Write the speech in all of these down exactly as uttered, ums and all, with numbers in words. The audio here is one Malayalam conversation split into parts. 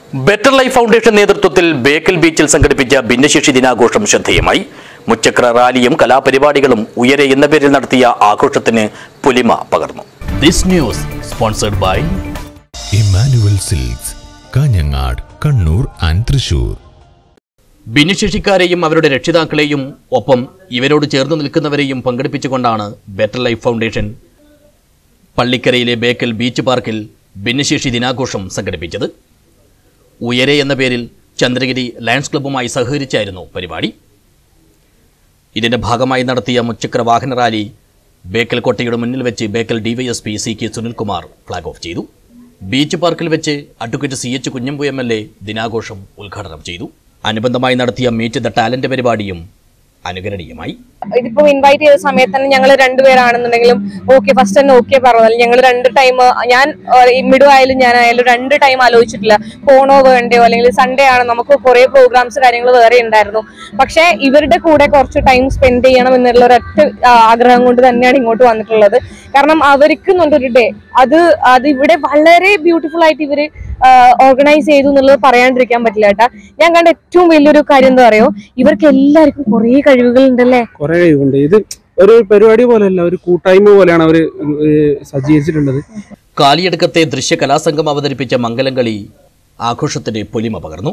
ബെറ്റർ ലൈഫ് ഫൗണ്ടേഷൻ നേതൃത്വത്തിൽ ബേക്കൽ ബീച്ചിൽ സംഘടിപ്പിച്ച ഭിന്നശേഷി ദിനാഘോഷം ശ്രദ്ധേയമായി. മുച്ചക്ര റാലിയും കലാപരിപാടികളും ഉയരെ എന്ന പേരിൽ നടത്തിയ ആഘോഷത്തിന് പൊലിമ പകർന്നു. This news sponsored by Emmanuel Silks, Kanhangad, Kannur and Thrissur. ഭിന്നശേഷിക്കാരെയും അവരുടെ രക്ഷിതാക്കളെയും ഒപ്പം ഇവരോട് ചേർന്ന് നിൽക്കുന്നവരെയും പങ്കെടുപ്പിച്ചുകൊണ്ടാണ് ബെറ്റർ ലൈഫ് ഫൗണ്ടേഷൻ പള്ളിക്കരയിലെ ബേക്കൽ ബീച്ച് പാർക്കിൽ ഭിന്നശേഷി ദിനാഘോഷം സംഘടിപ്പിച്ചത്. ഉയരെ എന്ന പേരിൽ ചന്ദ്രഗിരി ലയൺസ് ക്ലബ്ബുമായി സഹകരിച്ചായിരുന്നു പരിപാടി. ഇതിന്റെ ഭാഗമായി നടത്തിയ മുച്ചക്ര വാഹന റാലി ബേക്കൽ കോട്ടയുടെ മുന്നിൽ വെച്ച് Bekal DYSP C K Sunilkumar flag off ചെയ്തു. ബീച്ച് പാർക്കിൽ വെച്ച് advocate C H Kunhambu M L A ദിനാഘോഷം ഉദ്ഘാടനം ചെയ്തു. അനുബന്ധമായി നടത്തിയ മീറ്റ് ദ ടാലന്റ് പരിപാടിയും അനുകരണീയമായി. ഇതിപ്പോ ഇൻവൈറ്റ് ചെയ്ത സമയത്ത് തന്നെ ഞങ്ങൾ രണ്ടുപേരാണെന്നുണ്ടെങ്കിലും ഓക്കെ ഫസ്റ്റ് തന്നെ ഓക്കെ പറഞ്ഞാൽ ഞങ്ങൾ രണ്ട് ടൈം ഞാൻ മിഡു ആയാലും ഞാനായാലും രണ്ട് ടൈം ആലോചിച്ചിട്ടില്ല പോണോ വേണ്ടയോ, അല്ലെങ്കിൽ സൺഡേ ആണ്, നമുക്ക് കുറെ പ്രോഗ്രാംസ് കാര്യങ്ങൾ വേറെ ഉണ്ടായിരുന്നു. പക്ഷെ ഇവരുടെ കൂടെ കുറച്ച് ടൈം സ്പെൻഡ് ചെയ്യണം എന്നുള്ള ഒരൊറ്റ ആഗ്രഹം കൊണ്ട് തന്നെയാണ് ഇങ്ങോട്ട് വന്നിട്ടുള്ളത്. കാരണം അവർക്ക് എന്നുള്ളൊരു ഡേ അത് അത് ഇവിടെ വളരെ ബ്യൂട്ടിഫുൾ ആയിട്ട് ഇവര് ഓർഗനൈസ് ചെയ്തു എന്നുള്ളത് പറയാണ്ടിരിക്കാൻ പറ്റില്ല കേട്ടാ. ഞാൻ കണ്ട ഏറ്റവും വലിയൊരു കാര്യം എന്താ പറയോ, ഇവർക്ക് എല്ലാവർക്കും കുറെ കഴിവുകൾ ഉണ്ടല്ലേ. കുറെ കഴിവുണ്ട്. ഇത് ഒരു പരിപാടി പോലെയല്ല, ഒരു കൂട്ടായ്മ പോലെയാണ് അവര് സജ്ജീകരിച്ചിട്ടുള്ളത്. കാലിയടുക്കത്തെ ദൃശ്യ കലാസംഘം അവതരിപ്പിച്ച മംഗലംകളി ആഘോഷത്തിന്റെ പൊലിമ പകർന്നു.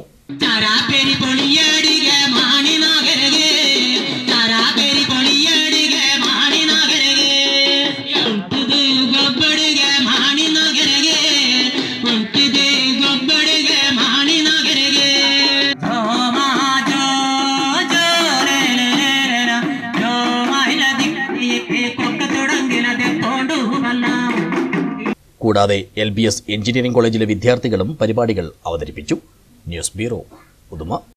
കൂടാതെ എൽ ബി എസ് എഞ്ചിനീയറിംഗ് കോളേജിലെ വിദ്യാർത്ഥികളും പരിപാടികൾ അവതരിപ്പിച്ചു. News bureau, Uduma.